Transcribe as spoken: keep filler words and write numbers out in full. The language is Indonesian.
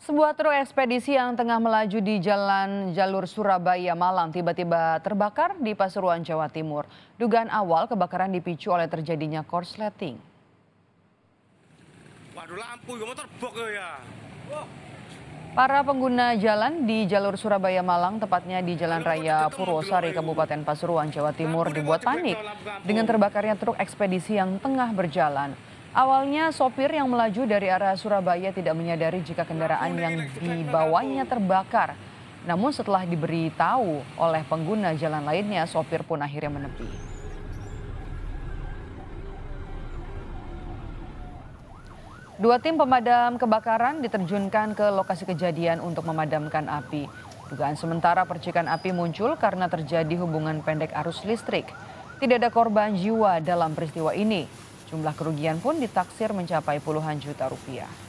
Sebuah truk ekspedisi yang tengah melaju di jalan jalur Surabaya Malang tiba-tiba terbakar di Pasuruan, Jawa Timur. Dugaan awal kebakaran dipicu oleh terjadinya korsleting. Waduh, lampu ya motor bok ya. Para pengguna jalan di jalur Surabaya Malang, tepatnya di Jalan Raya Purwosari, Kabupaten Pasuruan, Jawa Timur, dibuat panik dengan terbakarnya truk ekspedisi yang tengah berjalan. Awalnya sopir yang melaju dari arah Surabaya tidak menyadari jika kendaraan yang dibawanya terbakar. Namun setelah diberitahu oleh pengguna jalan lainnya, sopir pun akhirnya menepi. Dua tim pemadam kebakaran diterjunkan ke lokasi kejadian untuk memadamkan api. Dugaan sementara percikan api muncul karena terjadi hubungan pendek arus listrik. Tidak ada korban jiwa dalam peristiwa ini. Jumlah kerugian pun ditaksir mencapai puluhan juta rupiah.